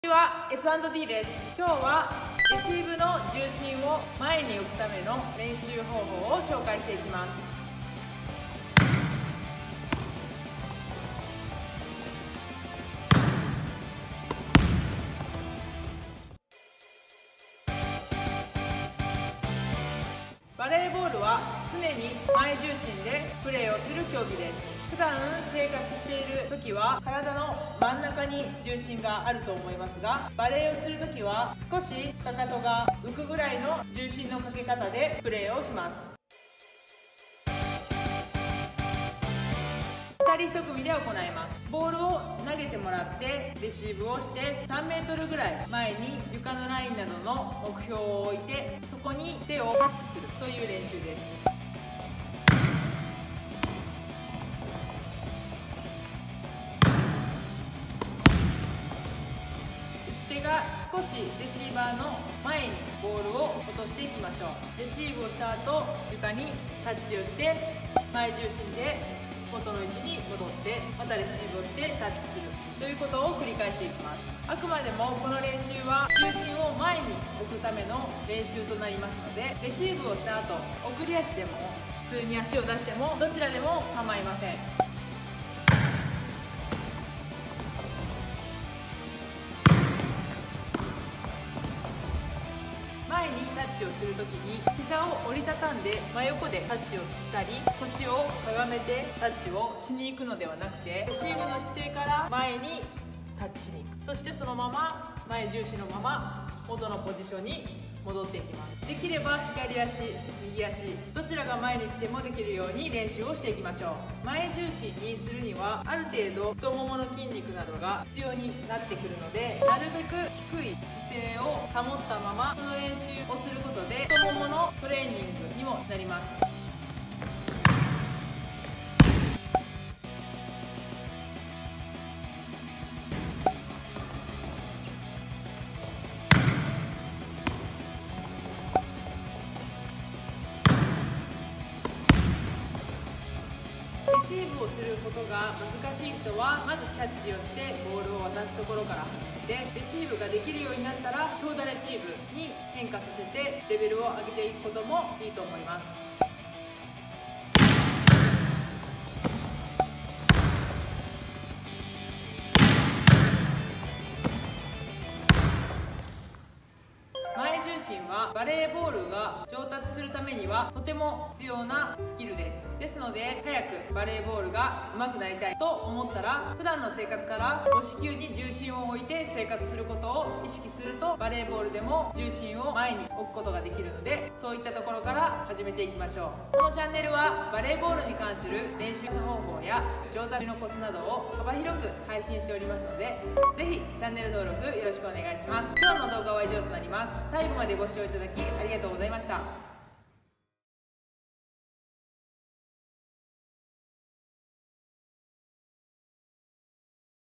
こんにちは、S&D です。今日はレシーブの重心を前に置くための練習方法を紹介していきます。バレーボールは常に前重心でプレーをする競技です。普段生活している時は体の真ん中に重心があると思いますが、バレーをする時は少しかかとが浮くぐらいの重心のかけ方でプレーをします。2人1組で行います。ボールを投げてもらってレシーブをして3メートルぐらい前に床のラインなどの目標を置いて、そこに手をタッチするという練習です。打ち手が少しレシーバーの前にボールを落としていきましょう。レシーブをした後、床にタッチをして前重心で元の位置に戻ってまたレシーブをしてタッチするということを繰り返していきます。あくまでもこの練習は重心を前に置くための練習となりますので、レシーブをした後送り足でも普通に足を出してもどちらでも構いません。前にタッチをするときに膝を折りたたんで真横でタッチをしたり、腰をかがめてタッチをしに行くのではなくて、レシーブの姿勢から前にタッチしに行く、そしてそのまま前重心のまま元のポジションに戻っていきます。できれば左足右足どちらが前に来てもできるように練習をしていきましょう。前重心にするにはある程度太ももの筋肉などが必要になってくるので、なるべく低い姿勢を保ったままこの練習をすることで太もものトレーニングにもなります。レシーブをすることが難しい人はまずキャッチをしてボールを渡すところから始めて、レシーブができるようになったら強打レシーブに変化させてレベルを上げていくこともいいと思います。前重心はバレーボールが上達するためにはとても必要なスキルです。ですので早くバレーボールが上手くなりたいと思ったら、普段の生活から母子球に重心を置いて生活することを意識するとバレーボールでも重心を前に置くことができるので、そういったところから始めていきましょう。このチャンネルはバレーボールに関する練習方法や上達のコツなどを幅広く配信しておりますので、ぜひチャンネル登録よろしくお願いします。今日の動画は以上となります。最後までご視聴いただきありがとうございました。